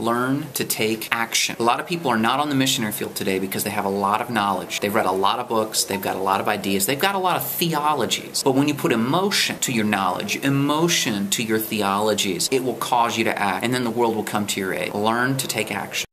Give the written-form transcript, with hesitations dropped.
learn to take action. A lot of people are not on the missionary field today because they have a lot of knowledge. They've read a lot of books. They've got a lot of ideas. They've got a lot of theologies. But when you put emotion to your knowledge, emotion to your theologies, it will cause you to act, and then the world will come to your aid. Learn to take action.